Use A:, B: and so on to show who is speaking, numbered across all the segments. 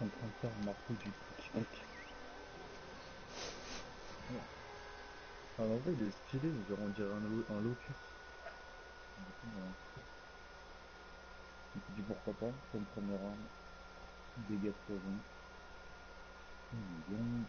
A: en train de faire un marteau du tac. Alors, en vrai, il est stylé, genre on dirait un lotus. Du coup, je me suis dit pourquoi pas, comme première arme, dégâts de poison. Bien.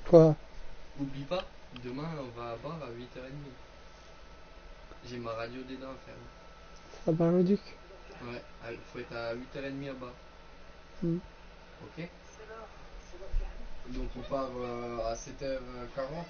B: Quoi?
C: Oublie pas, demain on va à bar à 8h30. J'ai ma radio des dents à faire.
B: Ça va le duc?
C: Ouais, faut être à 8h30 à bar. Ok? Donc on part à 7h40.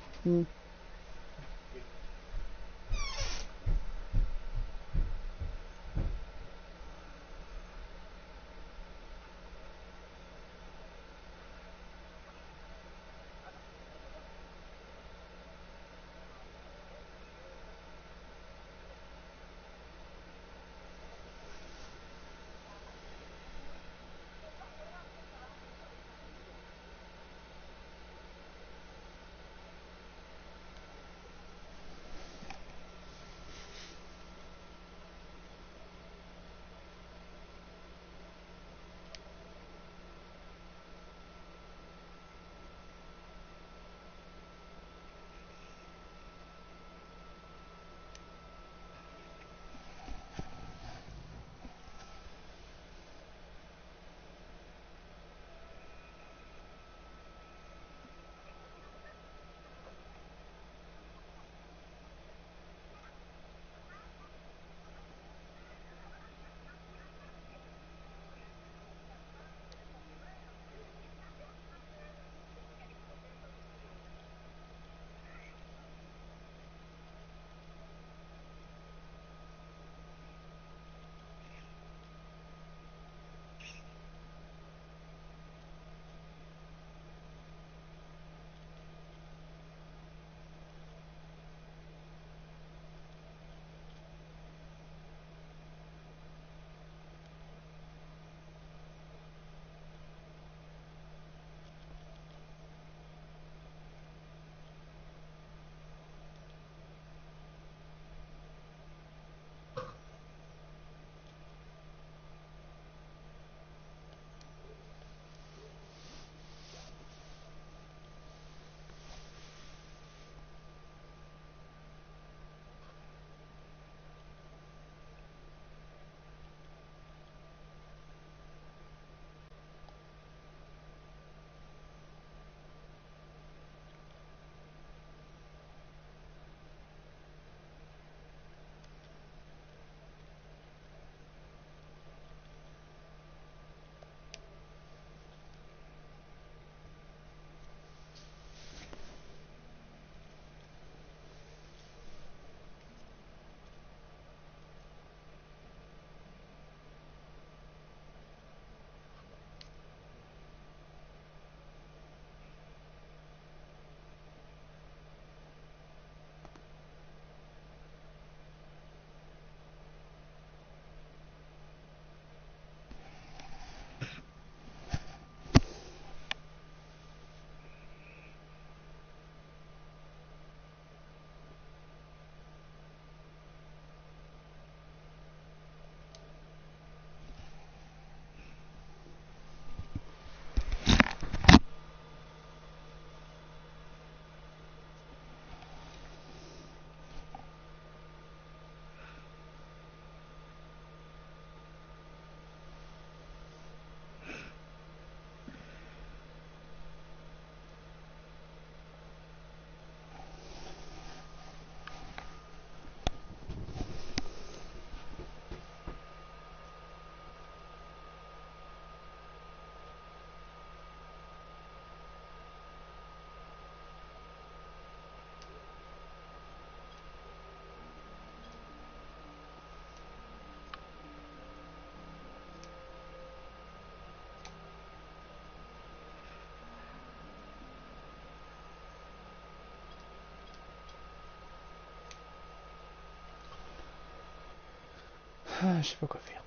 B: Ah, je sais pas quoi faire.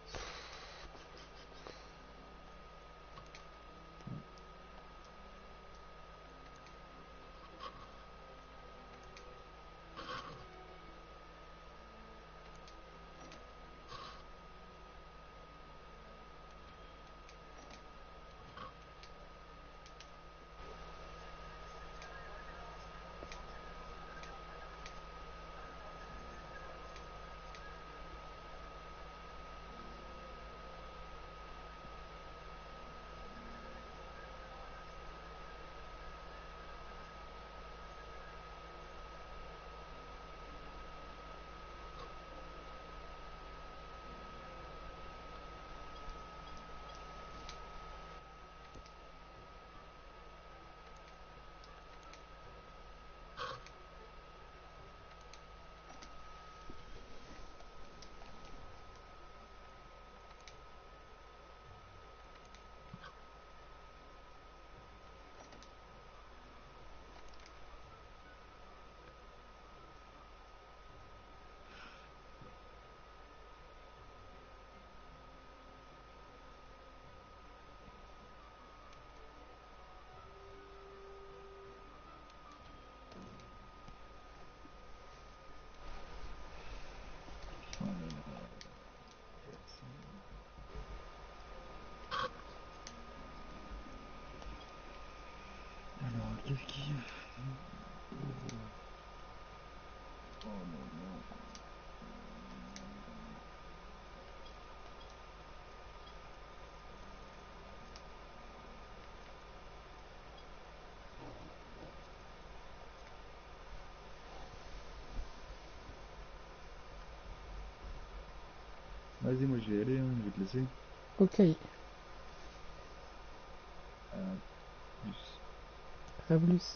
A: qui... Oh non, non. Vas-y, moi je vais y aller, hein, je vais te laisser.
B: Ok,
A: Plus.
B: à plus.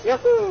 B: Yahoo!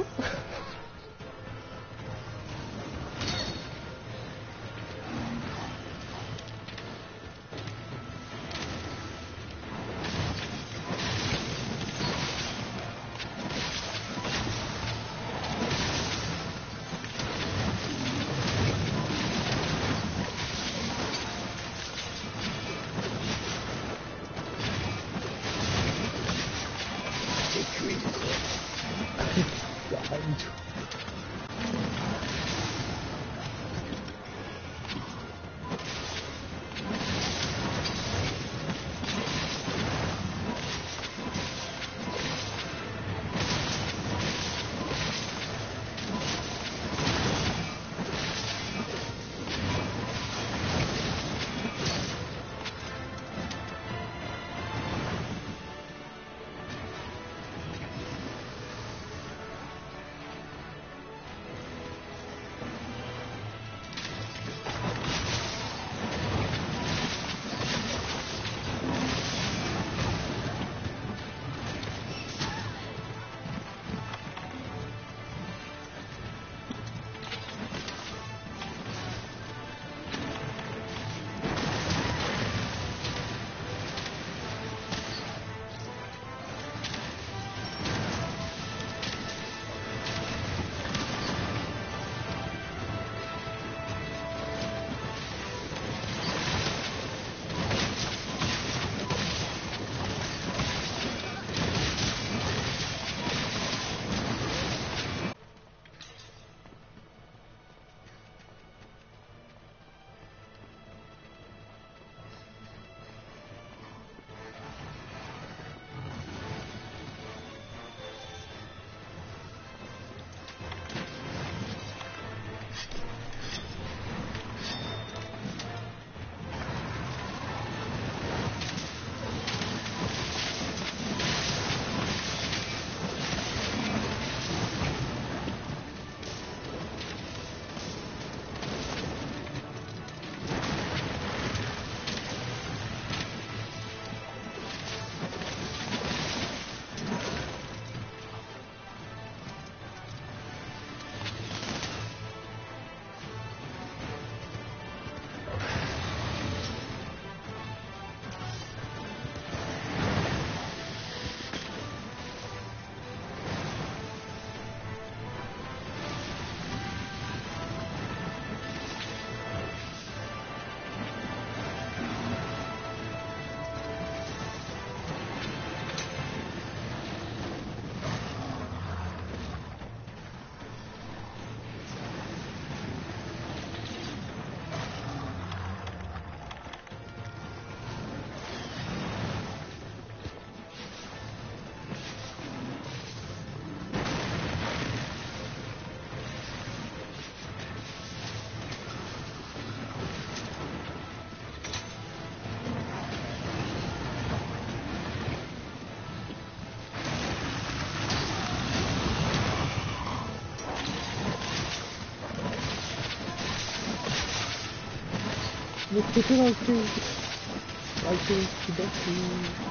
B: Let's get it out too. I think that's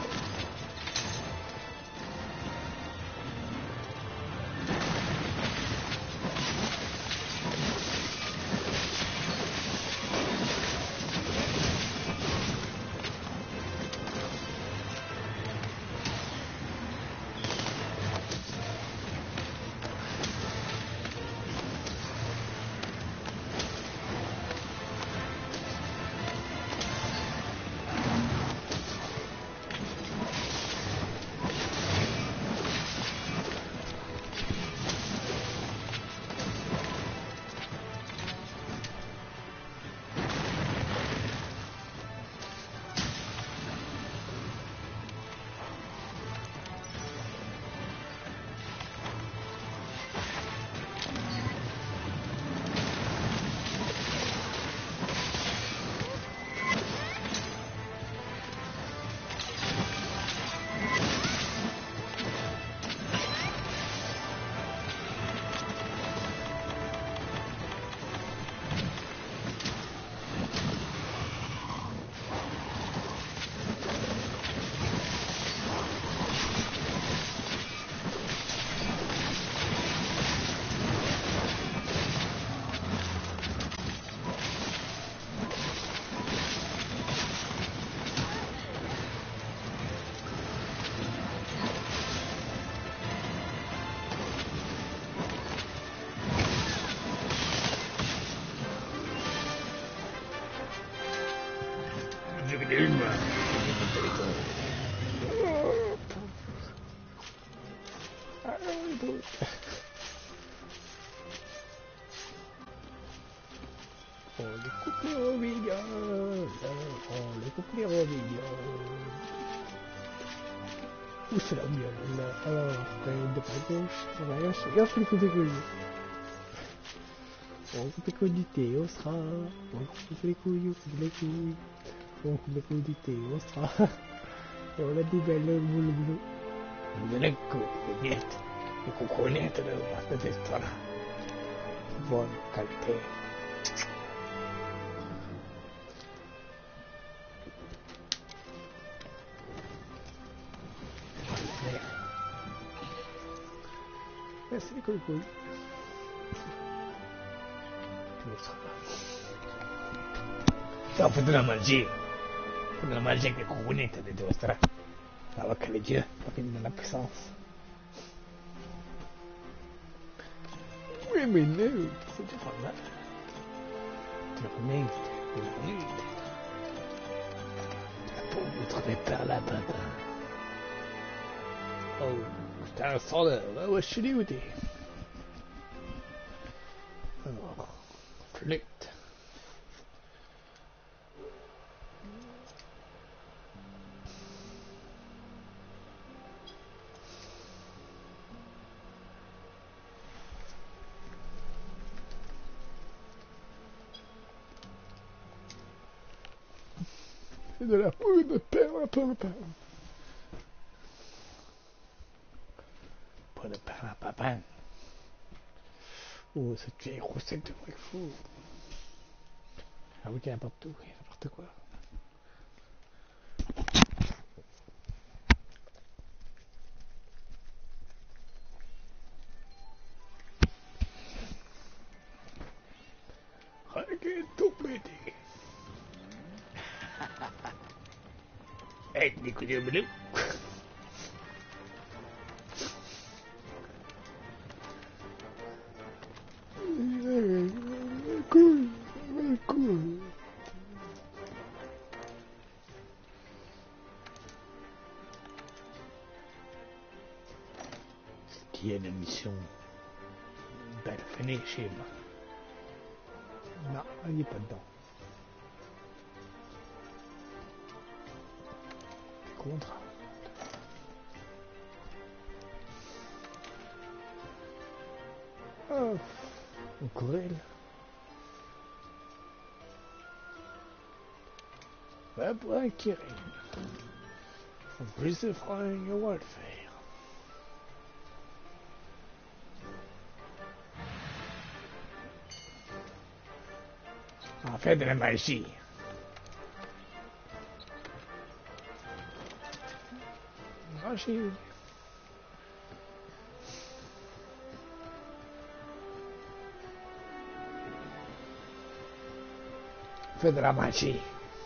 B: Allume. On le coupe les robillards. On le coupe les robillards. Où c'est la mienne? Alors, de pas gauche, on va lâcher. Et on fait les coups de couilles. On coupe les couilles du thé, on sera. On coupe les couilles, on coupe les couilles. On coupe les couilles du thé, on sera. On a des belles boulot. Vous allez couper net. Le coconette de la destra. Bonne qualité. Merci les couilles. No, potete mangiare. Potete mangiare che comunità di vostra. La vacca legge, quindi non ha puissance. Oui, mais non, c'est du pas mal. Tu remets, pour vous trouver par la bande. Oh, c'est un soldat, là où je suis où t'es. Alors, flûte. C'est de la poudre de perle à papin. Pas de perle à papin. Oh, cette vieille recette de breakfast. Ah oui, qu'il y a n'importe où, n'importe quoi. Regarde tout pété. Hey, des coups de bleu. Cool. Qui est une mission belle finie chez moi. Non, il n'est pas dedans. Contrat. Oh, un courriel. Va pour un Kirin. En plus de fringues au Warfare. En fait de la magie. Magie. Fait de la magie.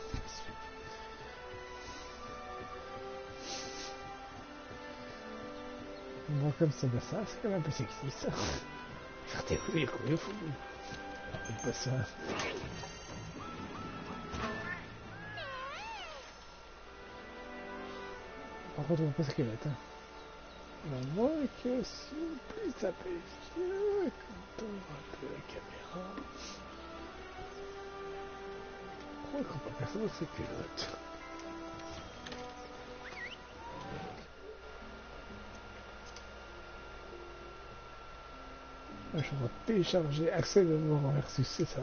B: Bon, comme ça, ben ça, c'est quand même un peu sexy, ça. Faire tes couilles, couilles, fou. C'est pas ça. Par contre, on voit pas ce qu'elle est, hein. Moi, que si plus ça pêche, quand on voit un peu la caméra. Pourquoi quand pas personne dans ses culottes? Je vais télécharger accès de voir versus c'est ça.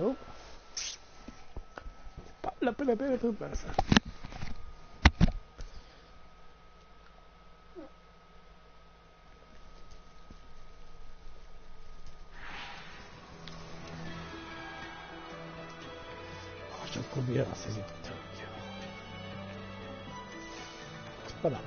B: Pas la peine à peine pas ça. Oh, je trouve bien ces écouteurs. C'est pas là.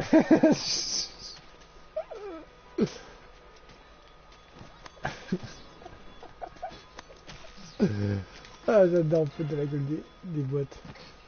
B: Ah, j'adore en fait de la gueule des boîtes.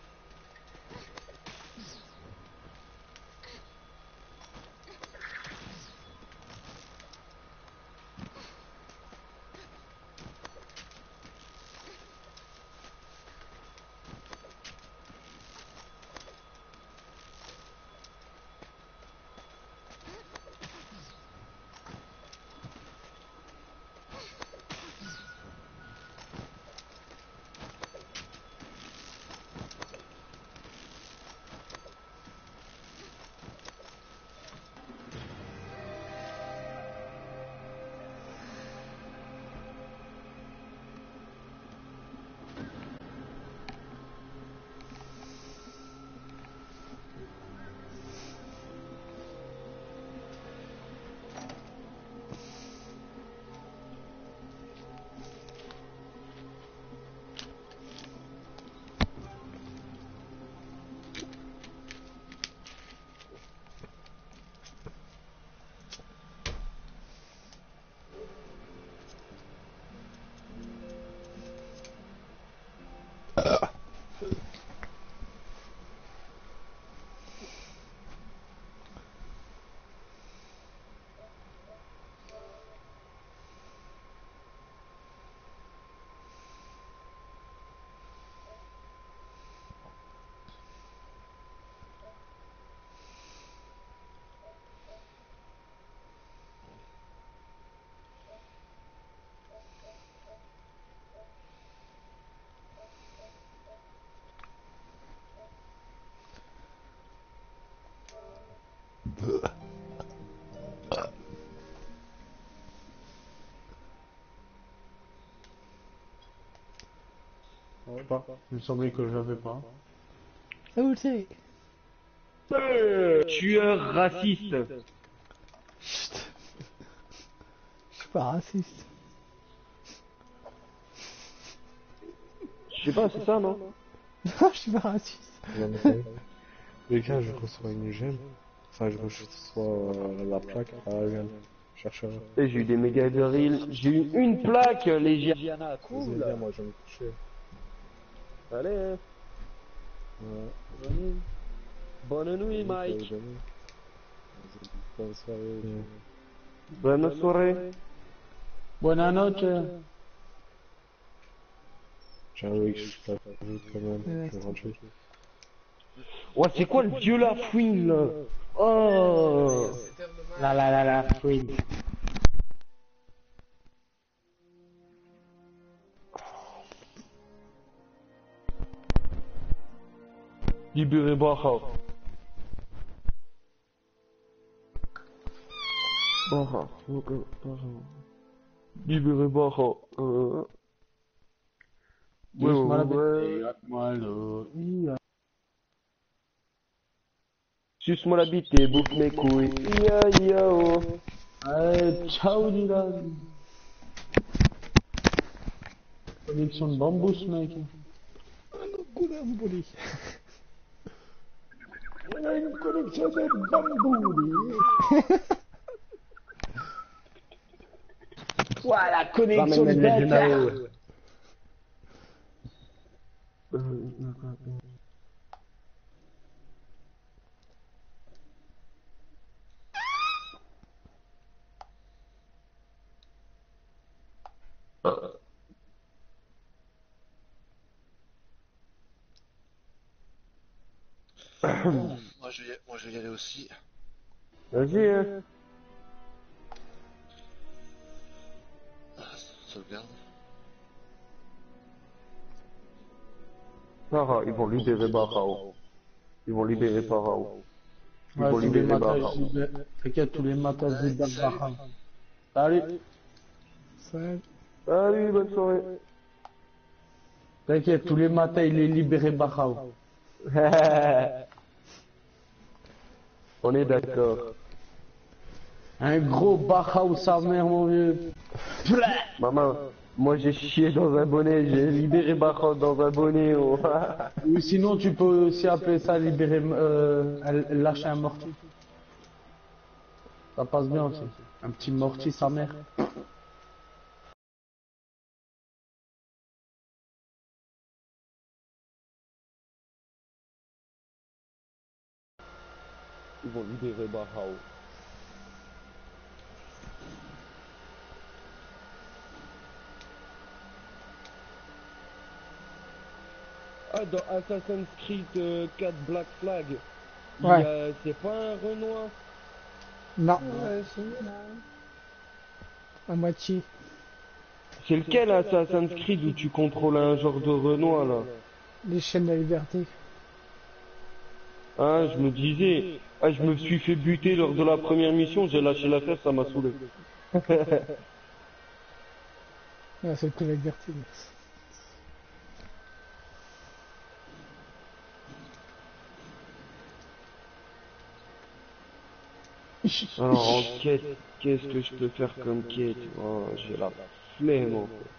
D: Pas. Il me semblait que j'avais pas.
B: Ah, vous le savez.
E: Tueur raciste.
B: Chut. Je suis pas raciste.
E: Je sais pas, c'est ça, non?
B: Non, je suis pas raciste.
D: Les gars, je reçois une gemme. Enfin, je reçois la plaque à Alien. Chercheur.
E: Et j'ai eu des méga virils. J'ai eu une plaque, les Giana.
D: Vas-y,
E: Cool.
D: viens, moi, je vais me coucher.
E: Allez.
D: Ouais.
E: Bonne nuit, Mike.
D: Bonne soirée.
E: Bonne soirée.
B: Buonanotte.
D: Tiens, oui, je suis pas vu quand même. Je vais rentrer.
E: Ouais, c'est quoi le dieu là, fouine là? Oh.
B: La, oui.
E: Libérez Baha. Baha. Libérez Baha. Suce-moi la bite et bouffe mes couilles. Ya ya oh.
B: Allez, ciao Dylan. Connexion de bambous, mec. Coup d'ambouli. On a une connexion de bambouli. Voilà, connexion de bâtard.
F: Bon, moi je vais y aller aussi.
E: Vas-y, hein.
F: Ah, sauvegarde.
E: Baha, ils vont libérer Baha. Ils vont libérer Baha. Ils
B: Ouais,
E: vont
B: tous les
E: libérer
B: matins,
E: Baha.
B: t'inquiète, tous les matins, je libère
F: Salut.
B: Baham. Salut. Salut.
E: Salut, bonne soirée.
B: T'inquiète, tous les matins, il est libéré Baham.
E: On est d'accord.
B: Un gros Baham, sa mère, mon vieux.
E: Maman, moi j'ai chié dans un bonnet, j'ai libéré Baha dans un bonnet. Oh.
B: Ou sinon, tu peux aussi appeler ça libérer, lâcher un mortier.
D: Ça passe bien aussi. Un petit mortier sa mère.
E: Ils vont libérer Bahao. Ah, dans Assassin's Creed 4 Black Flag,
B: Ouais.
E: c'est pas un Renoir.
B: Non,
E: Ouais, c'est
B: à moitié.
E: C'est lequel Assassin's Creed où tu contrôles un genre de Renoir là?
B: Les chaînes de la liberté.
E: Ah, je me disais, ah, je me suis fait buter lors de la première mission, j'ai lâché l'affaire, ça m'a saoulé.
B: Ah, c'est que la liberté.
E: Alors en quête, qu'est-ce que je peux faire comme quête? Oh, j'ai la flemme en fait.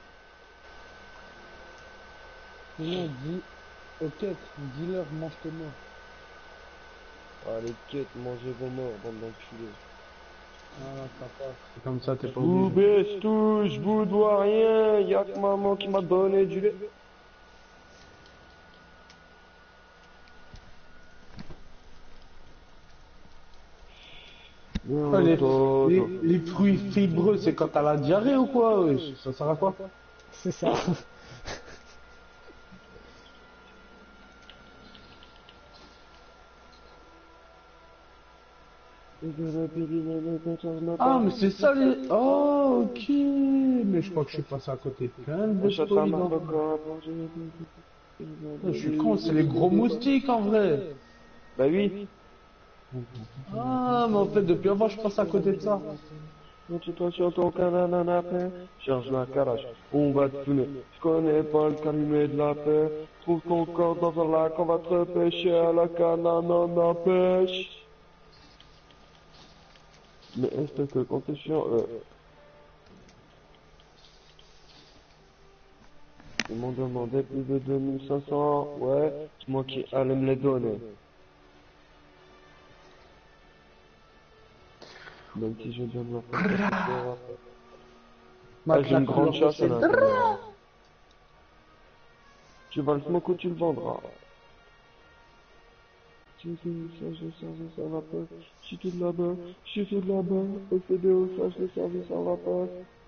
D: Sinon, dis aux quêtes, dis-leur, mange tes morts.
E: Ah, les quêtes, mangez vos morts, bande d'enculés.
D: Voilà, ça passe. C'est comme ça, t'es pas
E: Vous
D: obligé.
E: baisse tout, je vous dois rien, y'a que maman qui m'a donné du lait.
D: Ah, les fruits fibreux, c'est quand t'as la diarrhée ou quoi? Wesh, ça sert à quoi?
B: C'est ça.
D: Ah, mais c'est ça les... Oh, ok. Mais je crois que je suis passé à côté de plein de bêtes polygons. Je suis con, c'est les gros moustiques en vrai.
E: Bah oui.
D: Ah, mais en fait, depuis avant, je passe à côté de ça.
E: Montre-toi sur ton canapé, charge la carache, on va te fumer. Je connais pas le calumet de la paix. Trouve ton corps dans un lac, on va te repêcher à la canne à pêche. Mais est-ce que compter sur ils m'ont demandé plus de 2500, ouais, c'est moi qui allais me les donner. Même si je donne ma part. Ah, j'ai une grande chasse à l'intérieur. Tu vas le smoke ou tu le vendras. J'ai fait le sage de service en vapeur. J'ai fait de là-bas, j'ai fait de là-bas. OCD au sage de service en vapeur.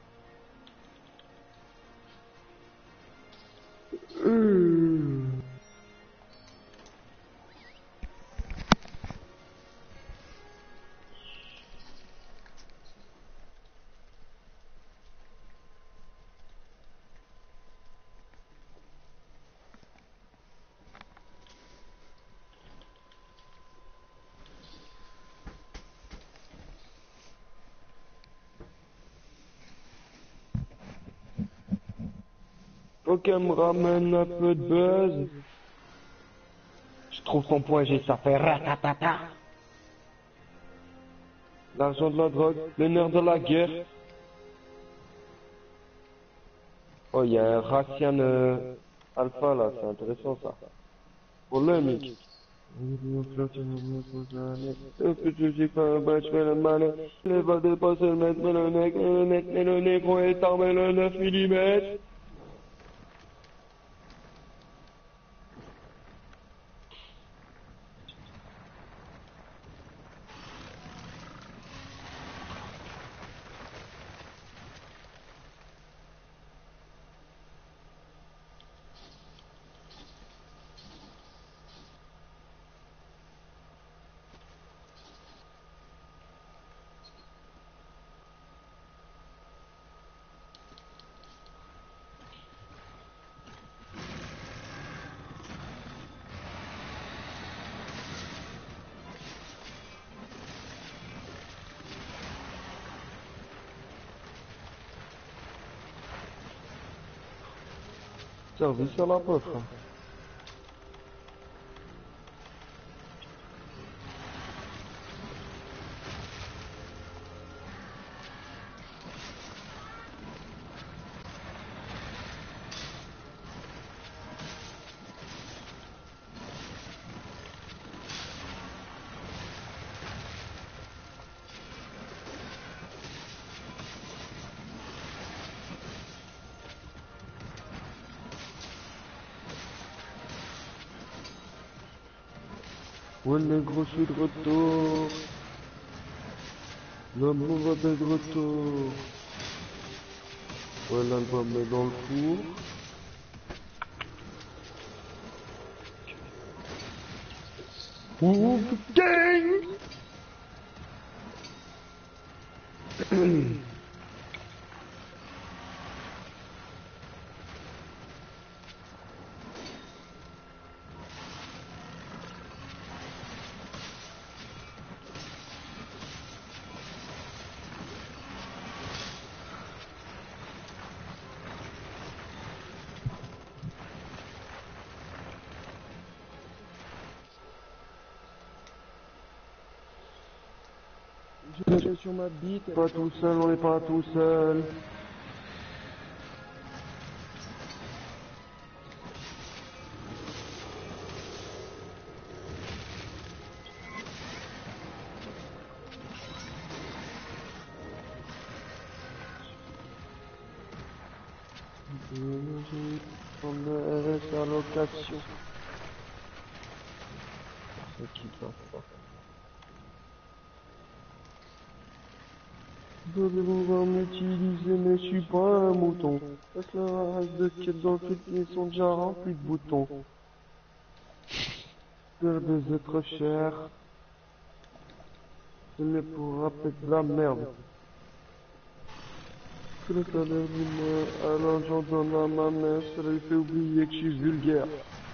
E: Faut qu'elle me ramène un peu de buzz. Je trouve ton point G, ça fait ratatata. L'argent de la drogue, le nerf de la guerre. Oh, il y a un Racian Alpha là, c'est intéressant ça. Pour le mix. Les va dépasser le mètre, mais le négro est armé le 9 mm. Service à la poste. Ouais, le négro, je suis de retour. Le mauvais est de retour. Ouais, l'album est dans le four. Ouh, gang! Je vais sur ma bite. Pas tout seul, on n'est pas tout seul. On est à location. Ceux qui savent pas. Vous devez pouvoir m'utiliser, mais je suis pas un mouton. Parce que la race de quêtes dans le ils sont déjà remplis de boutons. Faire des êtres chers. Ce n'est pour rappeler de la merde. Que le salaire du mois, alors j'en donne à ma mère, ça lui fait oublier que je suis vulgaire.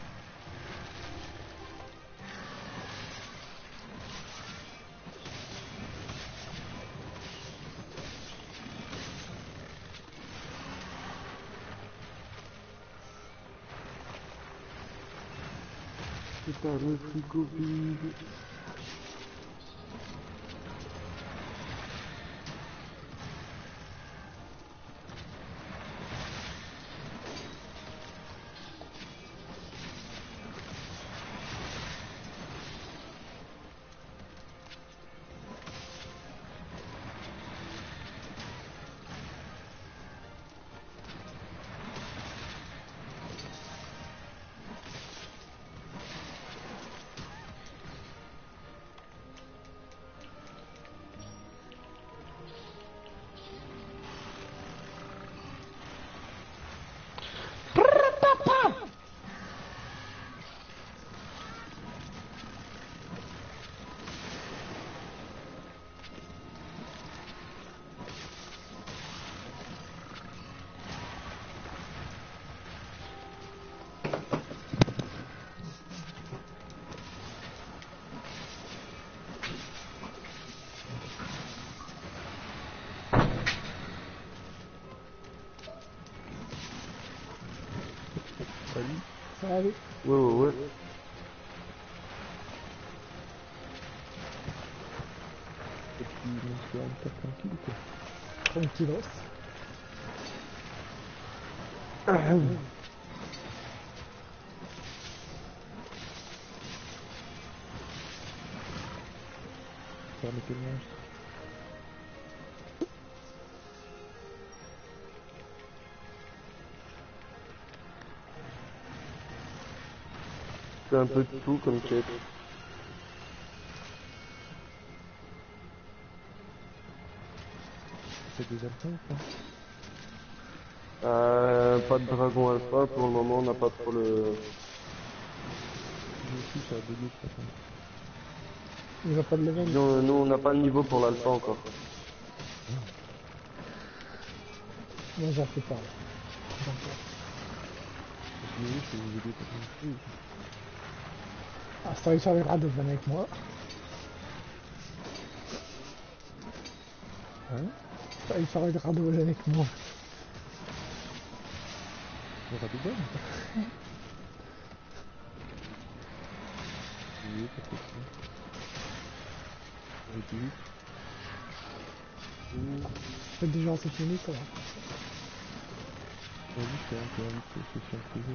E: C'est par le frigo vide.
B: Salut.
E: Ouais.
A: Et puis, on se fait un peu tranquille, quoi.
B: Tranquillos.
A: Fermez quel monstre.
E: C'est un peu de tout comme quête.
A: C'est des alphas ou pas?
E: Pas de dragon alpha, pour le moment on n'a pas trop le...
A: J'ai aussi, ça a bugué, de toute façon.
B: Il va pas de level.
E: Disons, nous on n'a pas le niveau pour l'alpha encore.
B: Moi j'en fais pas.
A: Parce que oui, je peux vous aider pour une chose.
B: Ah, ça il s'arrivera de venir avec moi.
A: Hein?
B: Ça il s'arrivera de venir avec moi.
A: Il y aura des bonnes. Oui, peut-être ça. Avec 8.
B: C'est déjà en 7 minutes là.
A: Vas-y, je fais encore vite social privé.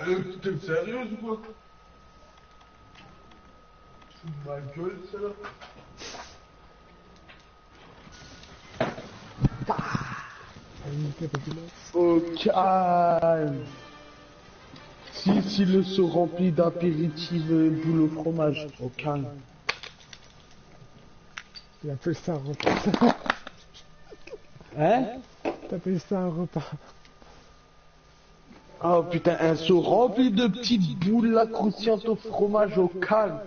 E: T'es sérieuse ou quoi? Tu fous de ma gueule, celle-là? Au calme. Si le seau rempli d'apéritifs boule au fromage, au calme.
B: Il appelle ça un repas.
E: Hein?
B: T'appelles ça un repas.
E: Oh putain, un seau rempli de petites boules là croustillantes au fromage, au calme.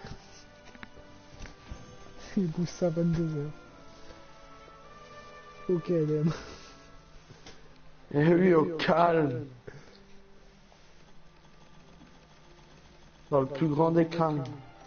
B: Il bouge ça à 22h. Ok, LM.
E: Eh oui, au calme. Dans le plus grand des calmes.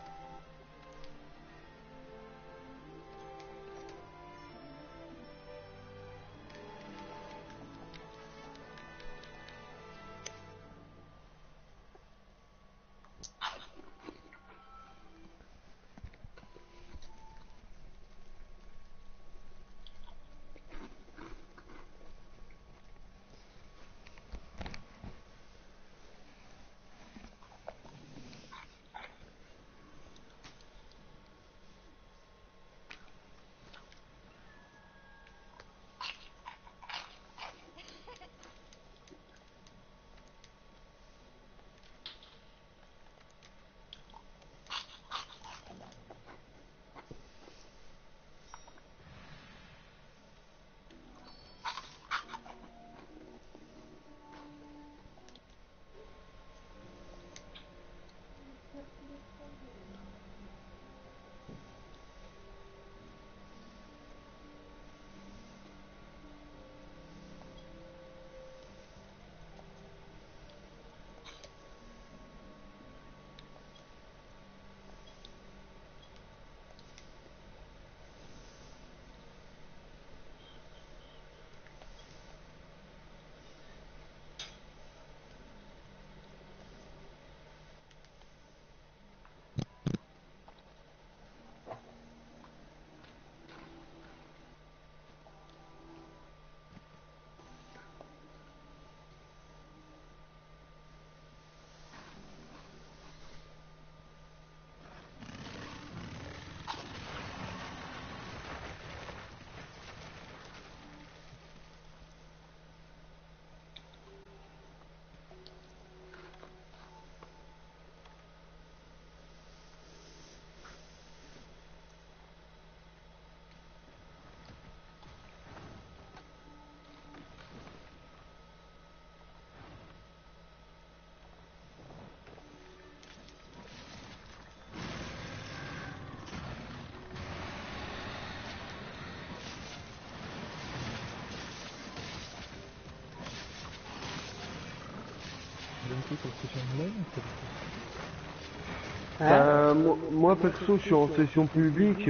E: Moi perso je suis en session publique,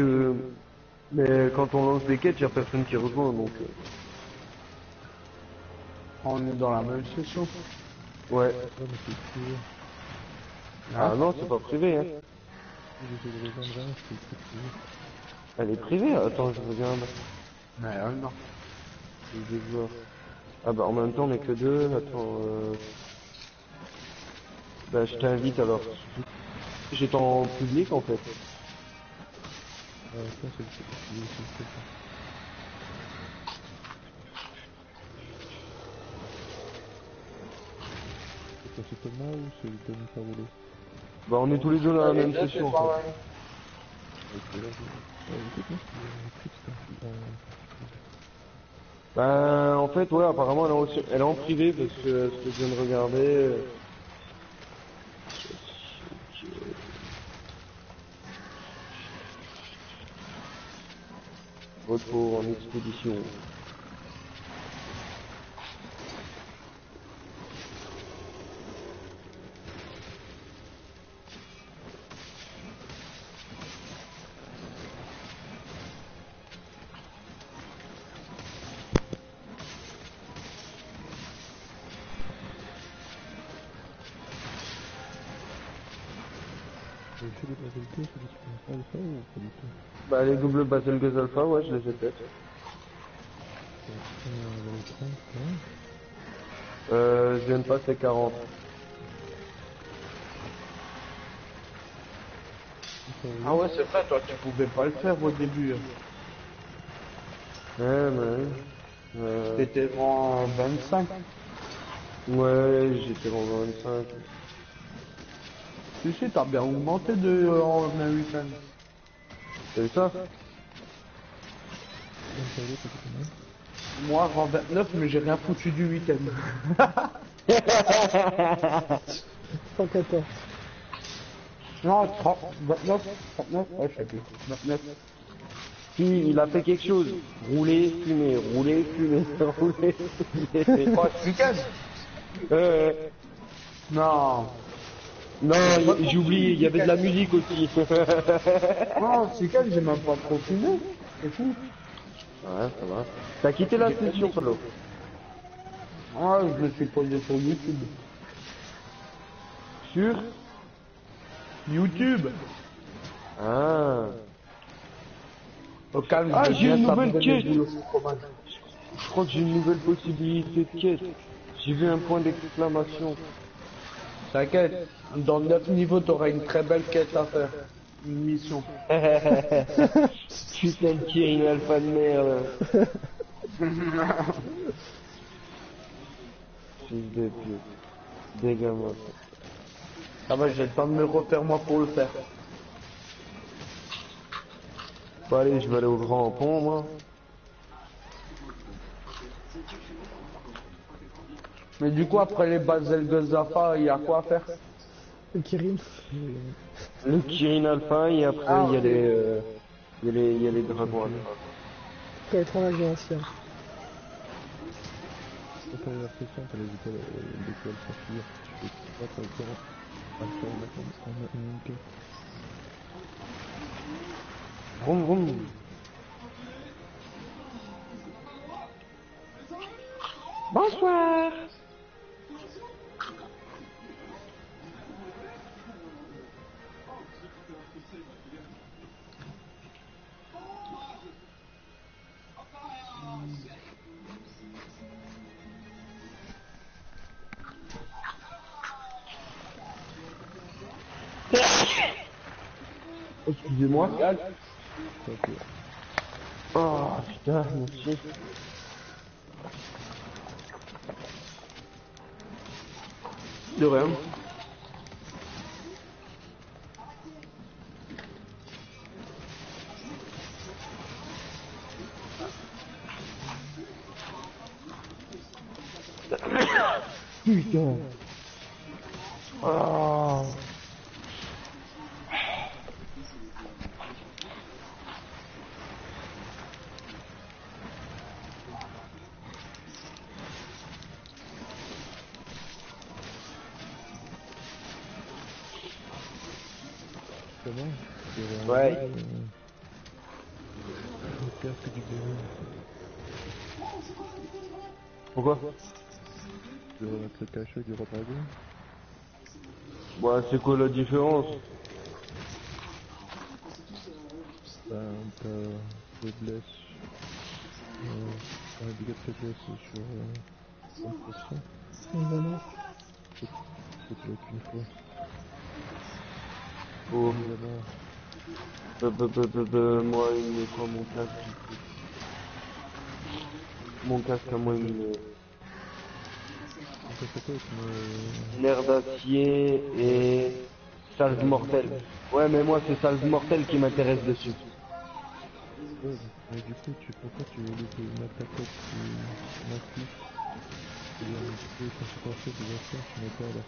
E: mais quand on lance des quêtes, y a personne qui rejoint donc.
D: On est dans la même session.
E: Ouais. Ah non, c'est pas privé hein. Elle est privée, attends je regarde.
D: Non.
E: Je vais voir. Ah bah en même temps on est que deux, attends Bah je t'invite alors. J'étais en public en fait.
A: C'est Thomas ou c'est Denis Carolo?
E: Bah on est tous les deux dans la même session en fait. Bah en fait ouais apparemment elle est en privé parce que ce que je viens de regarder. Retour en expédition.
A: J'ai fait des Basel 2 sur des Alpha ou pas du tout?
E: Bah les doubles Battle Gus Alpha ouais je les ai faites. Je viens de passer 40. Ah ouais, c'est vrai, toi, tu pouvais pas le faire au début. Ouais, ouais. T'étais en 25. Ouais, j'étais en 25. Tu sais, t'as bien augmenté en un week-end. C'est ça? Moi, en 29, mais j'ai rien foutu du week-end.
B: 114.
E: Non, 30, 29, 39, ouais, je sais plus. 29. Si, il a fait quelque chose. Rouler, fumer, rouler, fumer, rouler, fumer. Oh, non. Non, j'ai oublié, il y avait de la musique aussi. Non, c'est calme, j'ai même pas trop fumé. C'est fou. Ouais, ça va. T'as quitté la session, Polo? Ah, je me suis posé sur YouTube. Sur YouTube? Ah. Au calme, ah, j'ai une nouvelle quête. Je crois que j'ai une nouvelle possibilité de quête. J'ai vu un point d'exclamation. T'inquiète, dans 9 niveaux, t'auras une très belle quête à faire. Une mission. Putain de Kirin Alpha de merde. Fils de pute. Dégage-moi. Ah bah j'ai le temps de me refaire moi pour le faire. Bon allez, je vais aller au grand pont moi. Mais du coup après les Basel de Zafa, il y a quoi à faire?
B: Le Kirin.
E: Le Kirin Alpha et après il y a les dragons.
B: Faut être en agence,
A: Quand t'as la pression, t'as les étoiles saphir. Tu fais pas ta grande. À faire une quête.
E: Vroom vroom. Bonsoir. Excusez-moi. Oh putain, merci. De rien. Putain. Oh. Ouais.
A: Casque du guerrier.
E: Pourquoi?
A: Le truc caché du roi dragon.
E: Ouais, c'est quoi la différence?
A: T'as faiblesse. Un dégât de faiblesse sur 30%.
B: Voilà.
A: Faut que tu l'aies qu'une fois.
E: Oh.
A: Évidemment.
E: Moi, il met quoi mon casque du coup? Mon casque à moi, il met
A: Ça fait quoi avec
E: nerf d'acier et salve mortelle. Ouais, mais moi, c'est salve mortelle qui m'intéresse dessus.
A: Ouais, mais du coup, pourquoi tu loupes une attaque qui m'accuse? C'est-à-dire, du coup, quand tu pensais des affaires, tu mets pas à la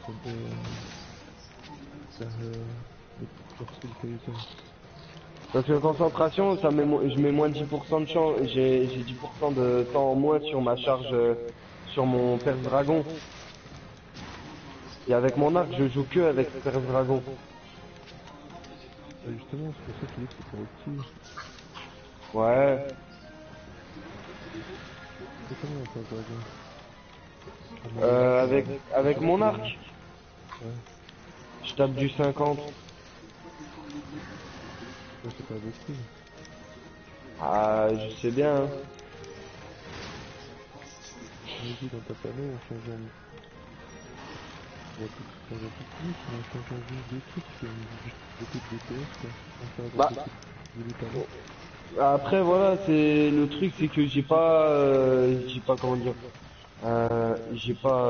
A: faire le skill Kaizen.
E: Parce que concentration, ça met, je mets moins de 10% de chance, j'ai 10% de temps en moins sur ma charge, sur mon perce dragon. Et avec mon arc, je joue que avec perce dragon.
A: Justement, c'est pour ça que tu dis que c'est pour le petit.
E: Ouais.
A: C'est comment on passe dragon?
E: Avec mon arc,
A: Ouais.
E: je tape du 50.
A: Ouais, c'est pas beaucoup.
E: Ah, je sais bien. Hein.
A: Vas-y, dans ta panneau, on change en... ça va tout plus, mais on change juste des trucs, c'est juste beaucoup de DPS, quoi. On parle de
E: Bah,
A: beaucoup de talent.
E: après voilà, c'est le truc, c'est que j'ai pas comment dire, j'ai pas,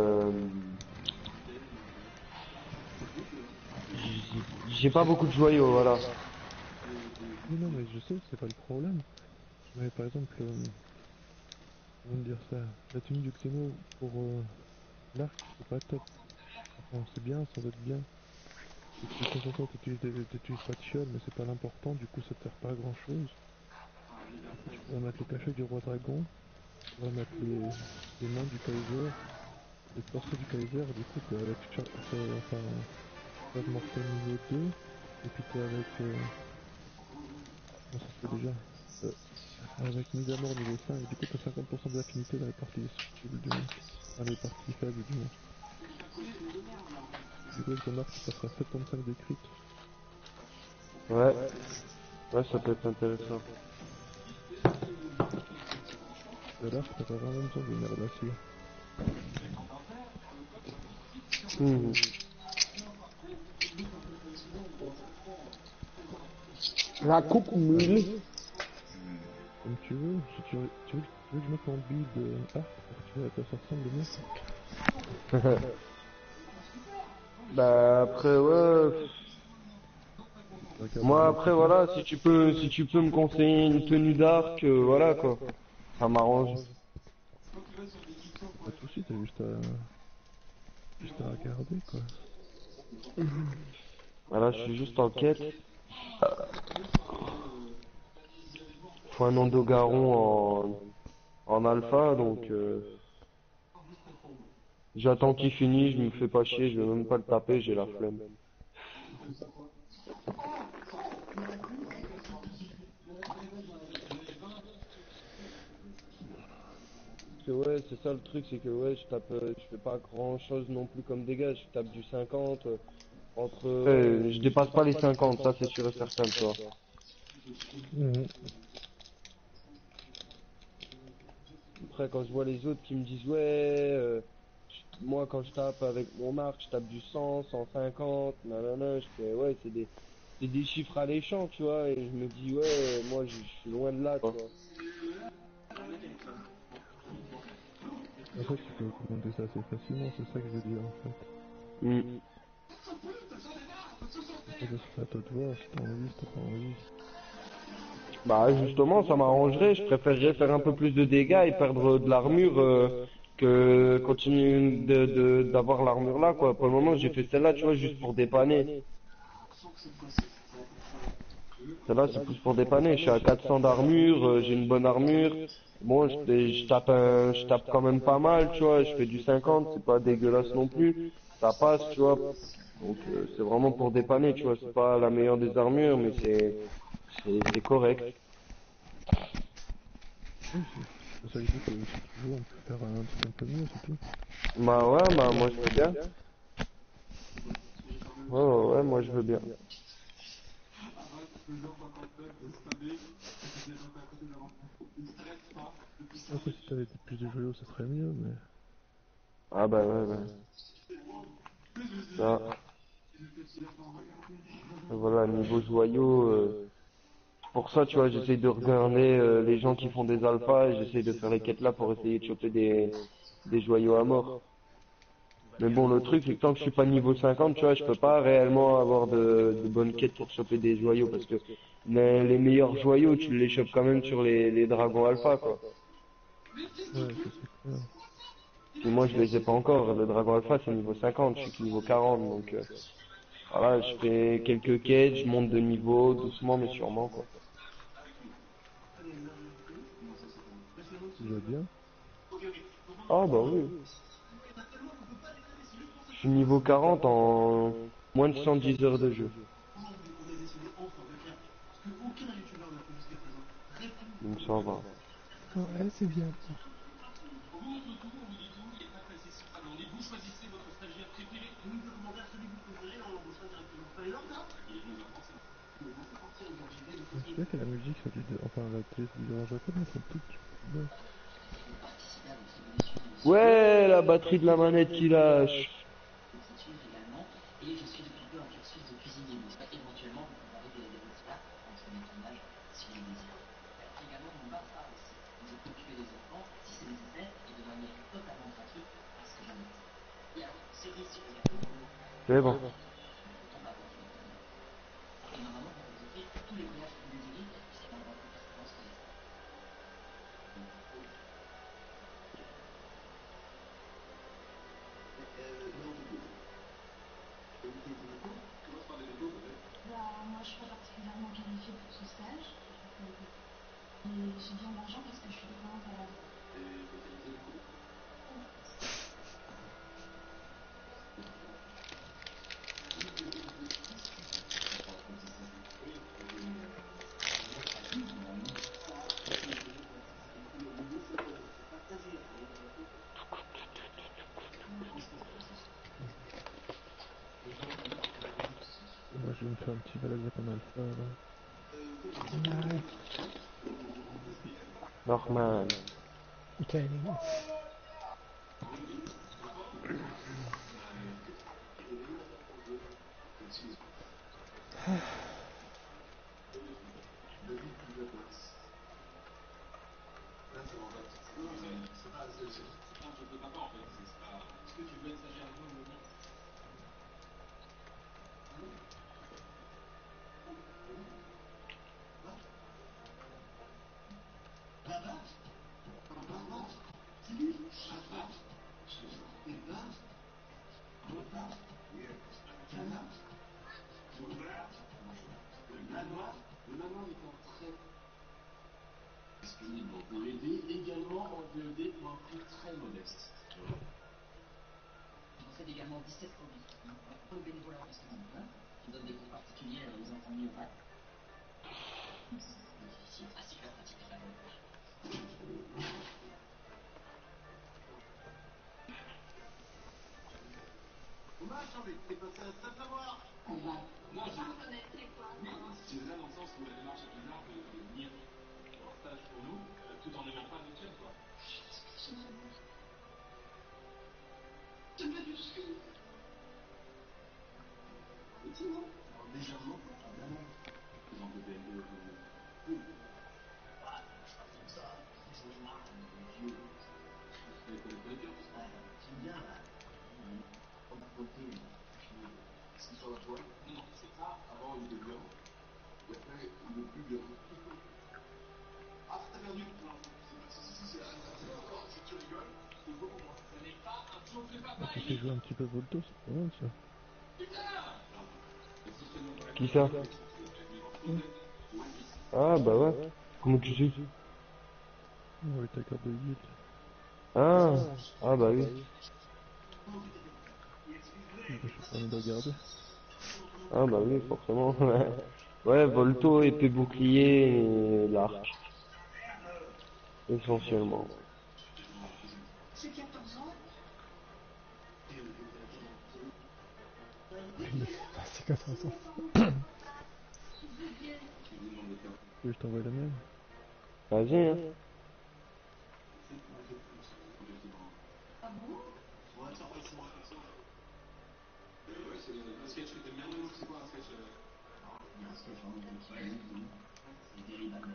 E: j'ai pas beaucoup de joyaux, voilà.
A: Oui, non, mais je sais, c'est pas le problème. Mais par exemple, comment dire ça, la tenue du Xeno pour l'arc, c'est pas top. Enfin, c'est bien, ça va être bien. Et puis de temps en temps, t'utilises pas de fiole, mais c'est pas l'important, du coup ça te sert pas à grand chose. Tu pourrais mettre le cachet du roi dragon, tu pourrais mettre les mains du Kaiser, les portraits du Kaiser, du coup t'es avec enfin, Sword Mortel niveau 2, et puis t'es avec, comment ça s'appelle déjà, avec Midamor niveau 5, du coup t'as 50% d'affinité dans les parties sensibles du monstre, dans les parties faibles du monstre. Du coup avec ton arc tu passeras 75 de crit.
E: Ouais, ouais, ça peut être intéressant.
A: De l'arc t'as pas vraiment besoin de nerfs d'acier.
E: Mhm. La coupe mille.
A: Comme tu veux, si tu veux que je mette en build arc pour que tu vois à quoi ça ressemble le mec.
E: Bah après ouais.
A: Regarde
E: Moi
A: le
E: après
A: mec,
E: voilà, si tu peux me conseiller une tenue d'arc, voilà quoi. Ça m'arrange.
A: pas de soucis, t'as juste à regarder quoi.
E: Voilà, je suis juste en quête. Faut un Endogaron en alpha, donc j'attends qu'il finisse, je me fais pas chier, je vais même pas le taper, j'ai la flemme. Parce que ouais, c'est ça le truc, c'est que ouais, je fais pas grand chose non plus comme dégâts, je tape du 50, entre, je dépasse pas les 50, ça c'est sûr et certain, tu vois.
A: Mhm.
E: Après, quand je vois les autres qui me disent, ouais, moi quand je tape avec mon arc, je tape du 100, 150, nanana, je fais, ouais, c'est des chiffres alléchants, tu vois, et je me dis, ouais, moi je suis loin de là, tu vois.
A: En fait, tu peux augmenter ça assez facilement, c'est ça que je veux dire en fait.
E: Mm.
A: Après, ça serait à toi de voir si t'as envie, si t'as pas envie.
E: Bah justement, ça m'arrangerait, je préférerais faire un peu plus de dégâts et perdre de l'armure que continuer d'avoir l'armure là, quoi. Pour le moment, j'ai fait celle-là, tu vois, juste pour dépanner. Celle-là, c'est plus pour dépanner. Je suis à 400 d'armure, j'ai une bonne armure. Bon, je tape quand même pas mal, tu vois. Je fais du 50, c'est pas dégueulasse non plus. Ça passe, tu vois. Donc, c'est vraiment pour dépanner, tu vois. C'est pas la meilleure des armures, mais c'est correct.
A: Oui, c'est pour ça que je dis que si tu veux, on peut faire un truc un peu mieux, c'est tout.
E: Bah ouais, bah moi je veux bien. Ouais, moi je veux bien.
A: Après, si t'avais plus de joyaux, ça serait mieux, mais...
E: Ah bah ouais. Ça. Voilà, niveau joyaux, pour ça, tu vois, j'essaye de regarder les gens qui font des alphas et j'essaye de faire les quêtes là pour essayer de choper des joyaux à mort. Mais bon, le truc, c'est que tant que je suis pas niveau 50, tu vois, je peux pas réellement avoir de bonnes quêtes pour choper des joyaux parce que les meilleurs joyaux, tu les chopes quand même sur les dragons alpha, quoi.
A: Ouais, ça c'est clair.
E: Et moi, je les ai pas encore. Le dragon alpha, c'est niveau 50, je suis que niveau 40, donc voilà, je fais quelques quêtes, je monte de niveau, doucement mais sûrement, quoi.
A: C'est déjà bien.
E: Ah bah oui. Je suis niveau 40 en moins de 110 heures de jeu. Donc ça va.
B: Ouais, c'est bien.
A: J'espère que la musique, enfin la télé, ça lui dérangerait pas de mettre un tout petit peu plus bas.
E: Ouais, la batterie de la manette qui lâche. C'est bon.
G: Moi, je suis pas particulièrement qualifiée pour ce stage. Et j'ai besoin d'argent parce que je suis dépendante à la drogue.
A: Moi je vais me faire un petit balazapam alpha là.
B: Ouais.
E: Normal.
B: Ok.
G: Je possède également 17 hobbies. Pour le bénévolat au restaurant de qui donne des cours particuliers aux enfants mis au bac. C'est facile à pratiquer la langue.
H: Dommage, mais t'es passé à Saint-Savoir.
G: Non, je reconnais, c'est quoi?
H: C'est déjà dans le sens où la démarche est bizarre de venir en stage pour nous, tout en n'aimant pas notre chaîne, quoi.
G: J'aime pas du tout ce que vous faites.
H: Effectivement. Légèrement. Ah non. Faisant de BND au premier. Oui.
G: Ah, je parle comme ça. J'en ai marre, les vieux.
H: Tu connais pas bien, tout ça.
G: J'aime bien, là. On a voté. C'est sur la toile.
H: Non, c'est ça. Avant, il était bien. Et après, il est plus bien. Ah, t'as perdu. Non, si, encore. Si tu rigoles, il faut pour moi. Ce n'est pas un tour de papa.
A: Tu fais jouer un petit peu Volto, c'est pas mal ça.
E: Qui ça? Ah bah ouais. Comment tu sais?
A: Avec ta carte de guild.
E: Ah, ah bah oui.
A: Je me suis permis de regarder.
E: Ah bah oui, forcément. Ouais, Volto, épée bouclier et l'arc. Essentiellement.
G: J'ai 14 ans.
B: C'est 14 ans.
A: Tu veux que je t'envoie la mienne?
E: Vas-y, hein.
G: Ah bon?
H: Ouais, tiens, passe moi. Ouais, c'est un sketch que t'aimes bien, nous, c'est quoi un sketch
G: Il y a un sketch vraiment tel qu'il est, c'est Gary Balder.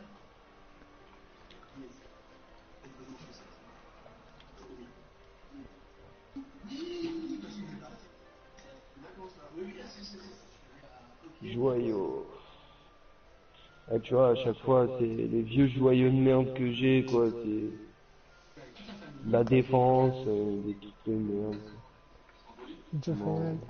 E: Joyaux. Ah, tu vois, à chaque fois, c'est les vieux joyaux de merde que j'ai, quoi. C'est la défense, des trucs de merde.
B: Déjà fait
E: Bon.
B: mal.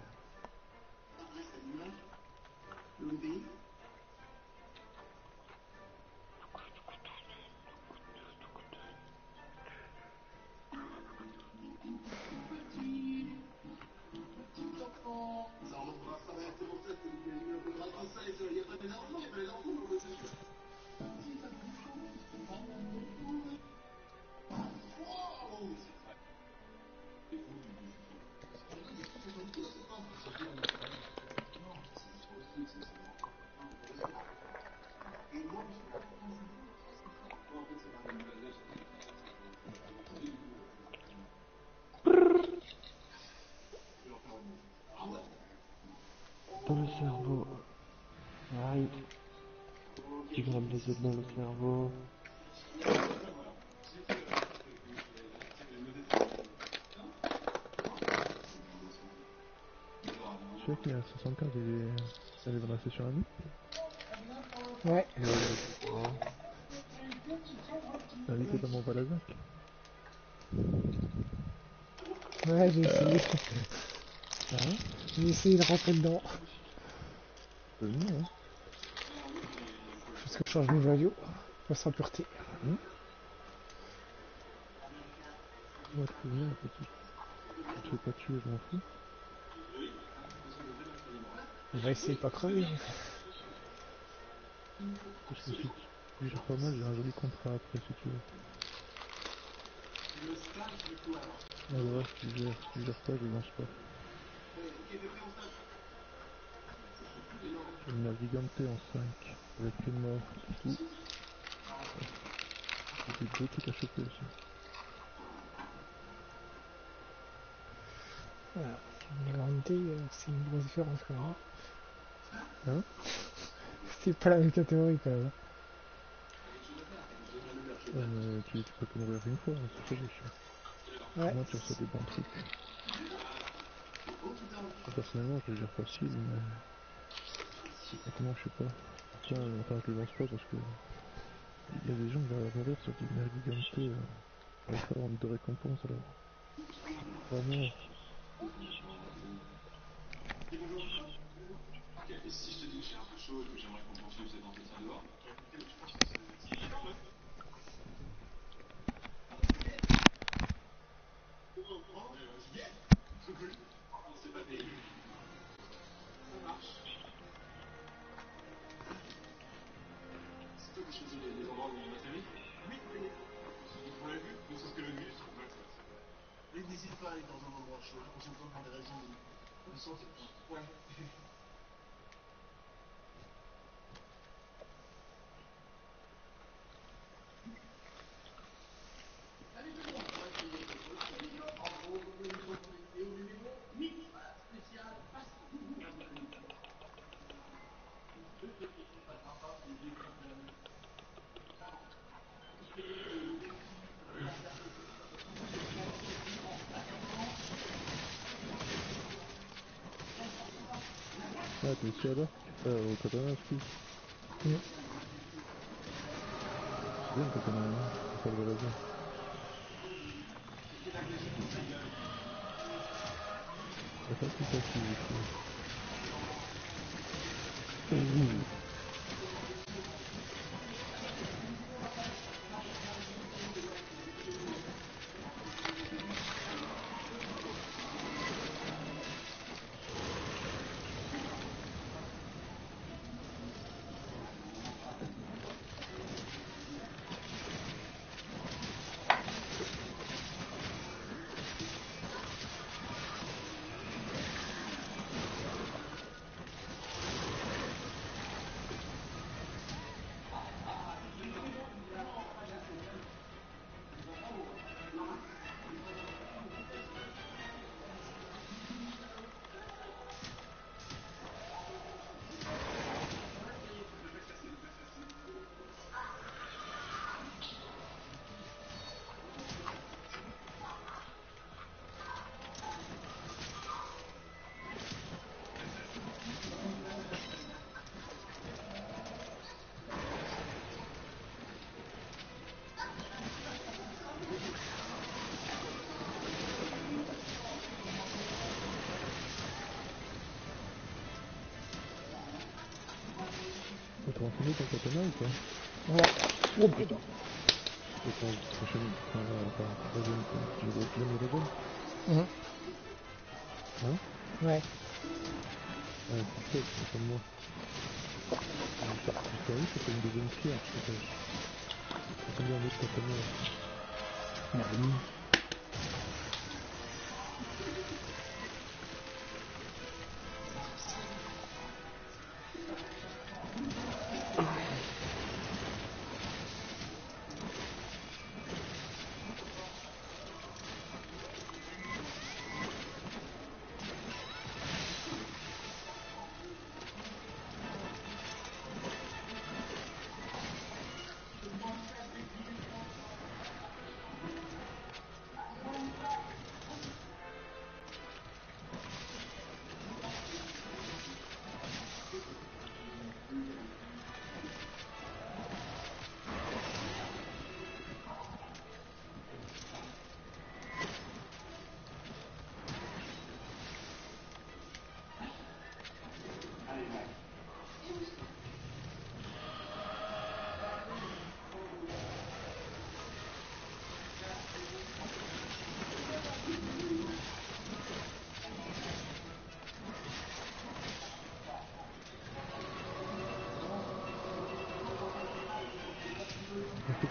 E: Dans le cerveau. Aïe. Petit gramme d'azote dans le cerveau.
A: celui qui est à 75, il est dans la session à nous.
B: Ouais.
A: Invité dans mon Valazac.
B: Ouais, j'ai essayé.
A: Ah ouais?
B: J'ai essayé de rentrer dedans.
A: C'est mieux, hein.
B: Parce que je change mes values. Pour sa pureté.
A: Moi, très bien, petit. Je te fais pas tuer, je m'en fous.
B: On va essayer de pas crever.
A: Parce que si tu gères pas mal, j'ai un joli contrat après, si tu veux. Ah, le reste, tu gères. Si tu gères pas, je lance pas. J'ai une navigante en 5, avec une mort, tout. J'ai des gros trucs à choper aussi.
B: Voilà. La grandité, c'est une grosse différence quand même.
A: Hein?
B: C'est pas la même catégorie quand même.
A: Ouais, mais tu peux que mourir une fois, hein, c'est ça le chiant.
B: Ouais.
A: Moi, tu reçois des bons trucs. Personnellement, je le gère facile, mais... Maintenant, je sais pas. Pourquoi, enfin, je le lance pas parce que... Il y a des gens qui vont mourir sur du navigante, avec pas envie de récompense, alors... Vraiment...
H: Ok, et si je te dis que j'ai un peu chaud et que j'aimerais qu'on poursuive cet entretien dehors, tu penses que c'est évident, ouais? Juliette, c'est pas terrible. Ça marche. C'est toi qui choisis les endroits où on atterrit? Oui, mais... Pour la vue, ne serait-ce que la vue, c'est pas mal, ça. Mais n'hésite pas à aller dans un endroit chaud, on se prend des raisons de santé. Ouais.
A: Ah, t'es ici alors? Au katana, excuse. C'est bien le katana, hein. C'est pas le Valazac. C'est pas plus facile, je trouve. T'as enseigné ton katana ou pas?
B: Ouais. Oh putain.
A: Et ton prochaine... Enfin, troisième... Tu veux le level? Hein?
B: Ouais.
A: Ouais, c'est chaud, c'est comme moi. J'ai pas vu, c'est une deuxième pierre, je sais pas. C'est combien d'autres katana?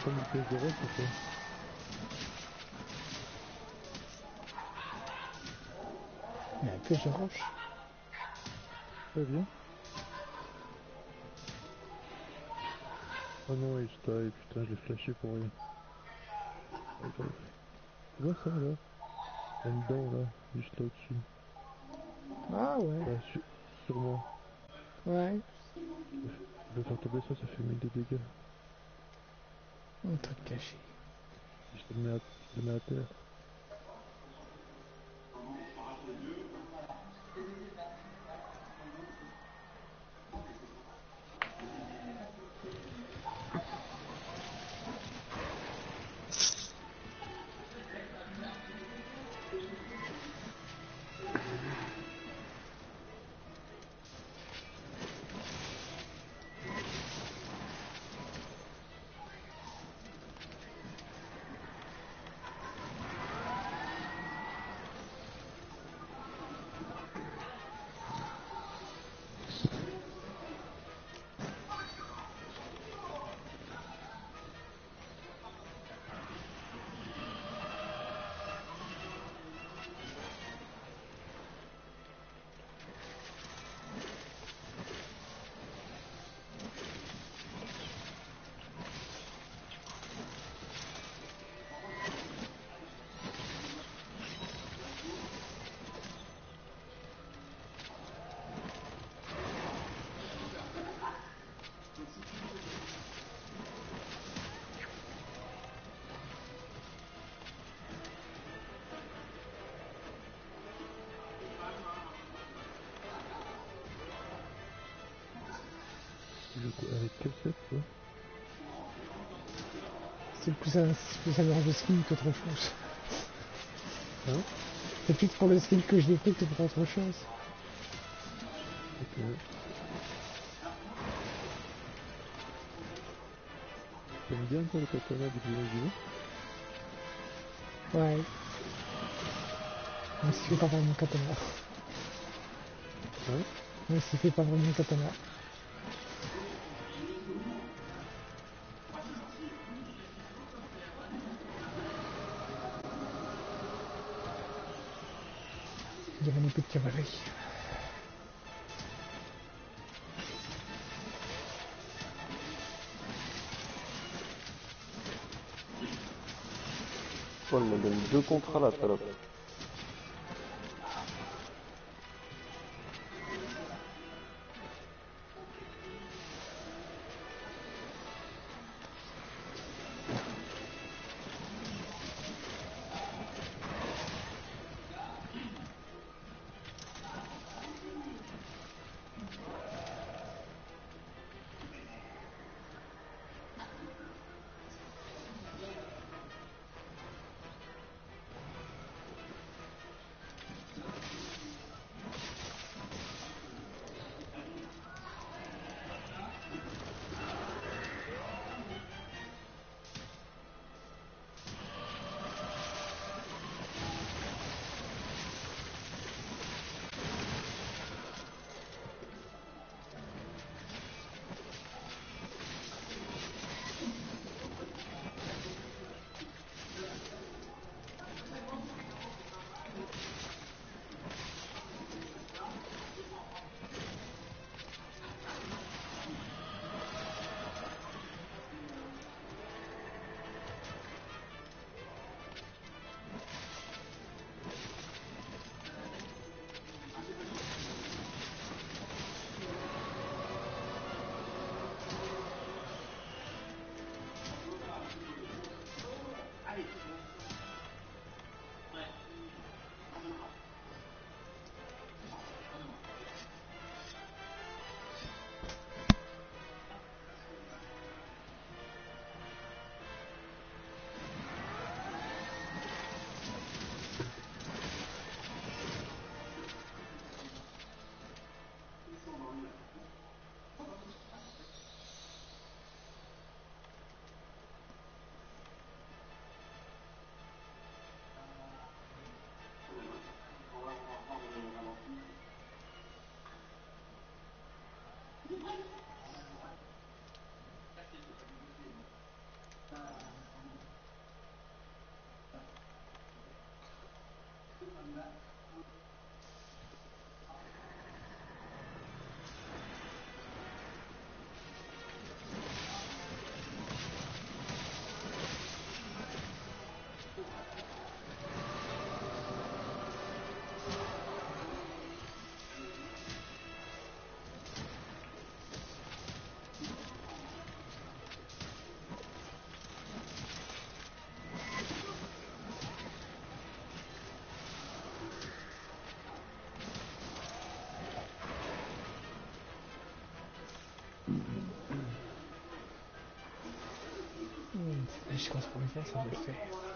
A: 3000 pièces de roche ou quoi?
B: Il y a un piège de roche.
A: Très bien. Oh non, il se taille, putain, je l'ai flashé pour rien. Attends. Tu vois ça là? Il y a une dent là, juste là au-dessus.
B: Ah ouais.
A: Là, sur moi.
B: Ouais.
A: Je vais faire tomber ça, ça fait 1000 de dégâts.
B: Un truc caché.
A: Je le mets à terre. Avec quel set quoi?
B: C'est plus un mélange de skill qu'autre chose.
A: Hein?
B: C'est plus pour le skill que je l'ai fait que pour autre chose.
A: Ok. T'aimes bien toi le katana du village?
B: Ouais. Mais s'il fait pas vraiment katana.
A: Hein?
B: Mais s'il fait pas vraiment katana. Il y a mon épée de cavalerie.
E: Oh, elle me donne 2 contrats la salope.
B: Je pense pour le faire, ça va le faire.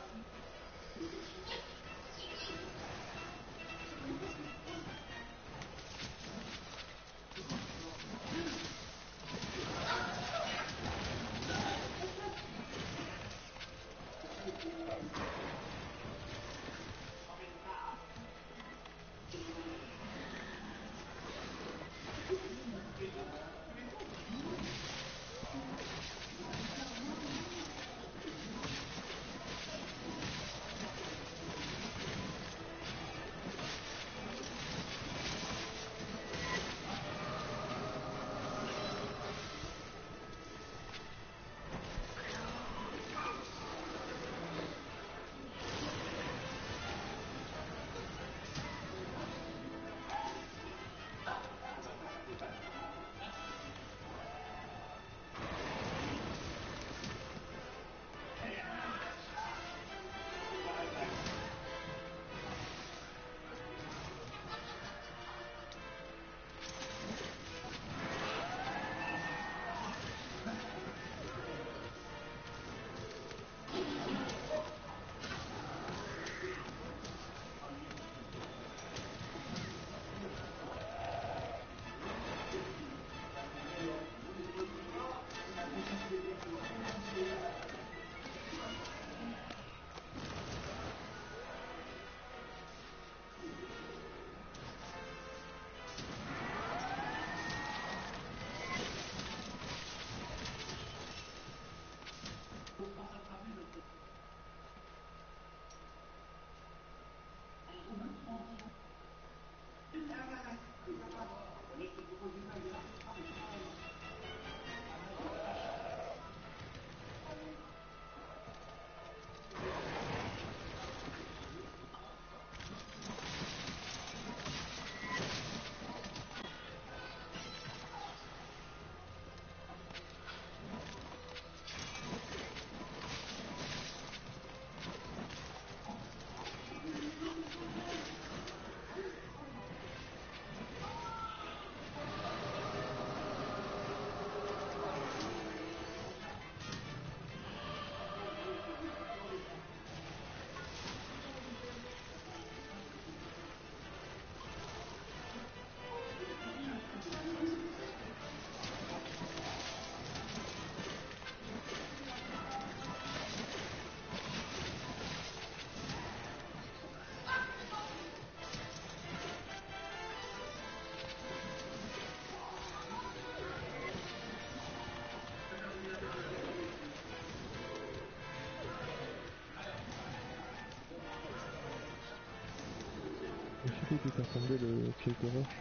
A: Aussitôt que t'as tombé le piège de roche,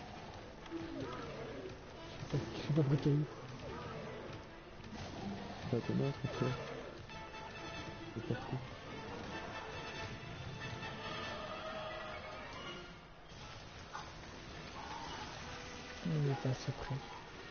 B: Je sais pas pourquoi t'as eu.
A: ça te met à faire. C'est parti.
B: On n'est pas assez près.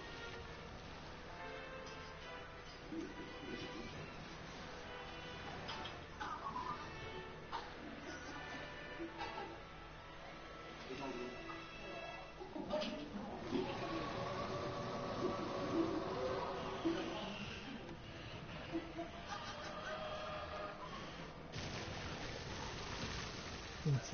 B: Comme ça.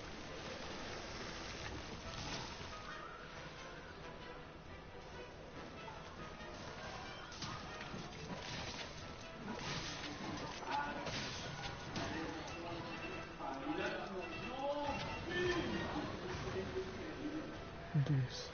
B: Douce.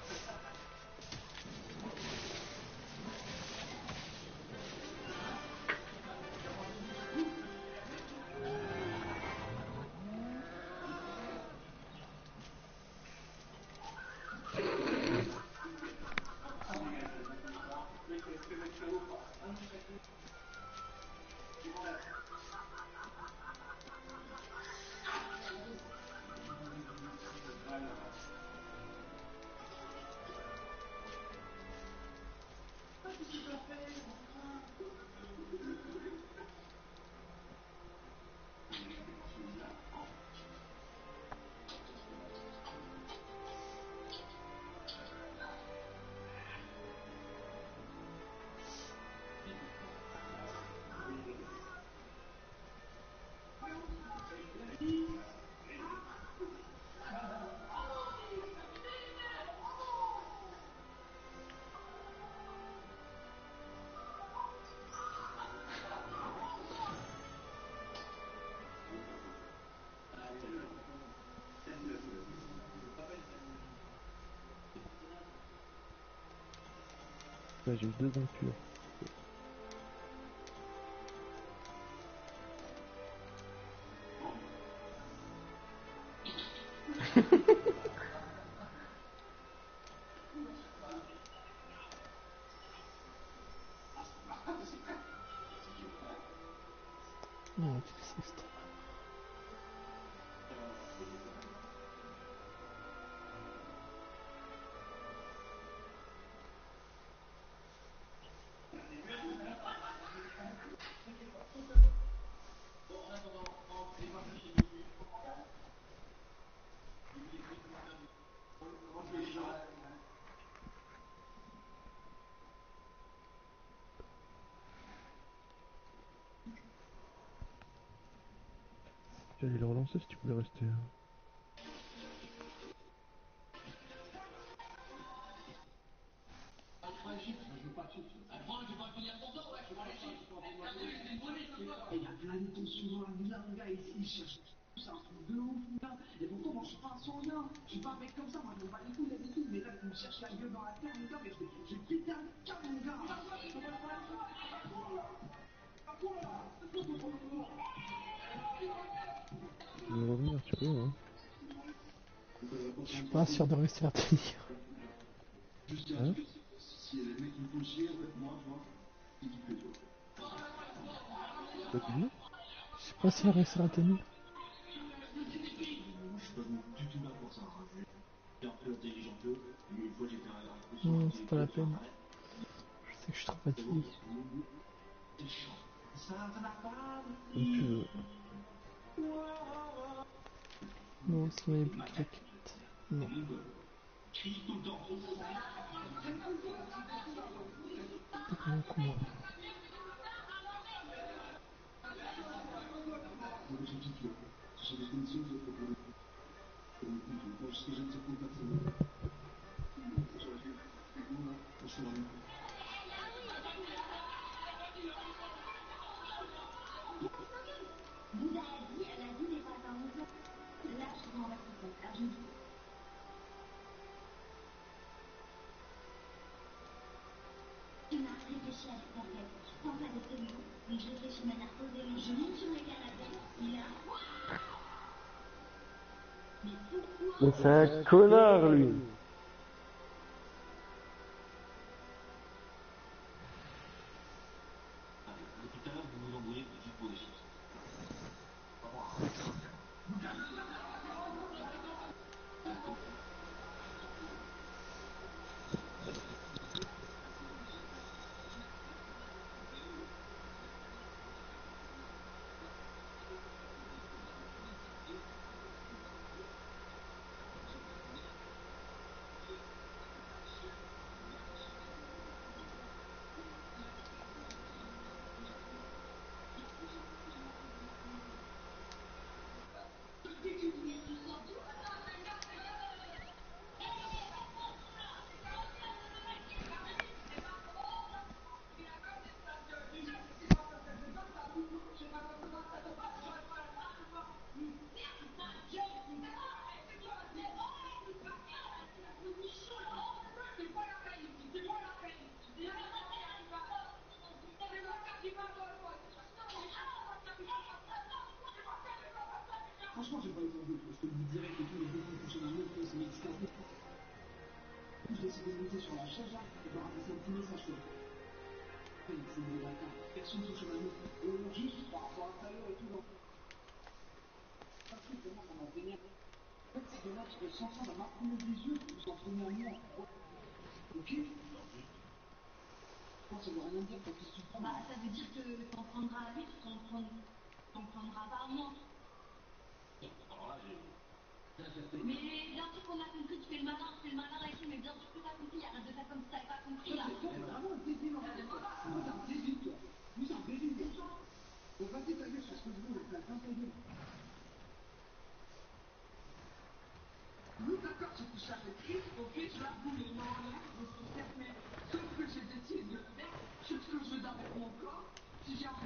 A: Là, j'ai eu 2 ans purs.
B: Non, tu sais, c'est
A: J'allais le relancer si tu pouvais rester.
H: Il y a plein de tensions dans la villa, le gars, il cherche. C'est un truc de ouf, là. Et pourtant, moi, je suis pas un sanguin. Je suis pas un mec comme ça. Moi, je me bats les couilles d'habitude. Mais là, tu me cherches la gueule dans la terre, mon gars. Mais je vais péter un câble, mon gars.
A: Tu veux revenir, tu peux, hein.
B: Je suis pas sûr de réussir à tenir.
A: Hein? Quoi tu dis?
B: Je sais pas si elle réussira à tenir. Non, c'est pas la peine. Je sais que je suis trop fatigué.
A: Comme tu veux.
B: Non, sinon il y a plus que la quête. Non. Comment, comment?
E: Mais c'est un connard, lui.
H: Franchement, j'ai pas eu besoin de. Je te le dis direct et tout, les deux coups touchés dans l'autre, c'est médicament. J'ai décidé de monter sur la chaise là et de ramasser un petit message quoi. C'est des bâtards. Personne touche à la meuf. Juste par rapport à tout à l'heure et tout. Ça fait vraiment ça m'a vénère. En fait, c'est que là, je sens ça m'a coulé des yeux, vous en prenez à moi. Ok? Moi, ça veut rien dire, qu'est-ce que tu prends?
G: Bah, ça veut dire que t'en prendras à lui, t'en prendras pas à moi. Mais bien sûr qu'on a compris, tu fais le malin et tout, mais bien sûr que t'as compris, arrête de faire comme si t'avais pas compris là.
H: C'est vraiment un débile en fait. Moi, t'es un débile, toi. Lui, c'est un débile, toi. On va ta gueule sur ce que je veux, on va ta gueule. Oui, d'accord, j'ai touché à cette crise, ok, je l'avoue, les mains en l'air, je suis fermée. Sauf que j'ai décidé de le faire, je fais ce que je veux avec mon corps. Si j'ai un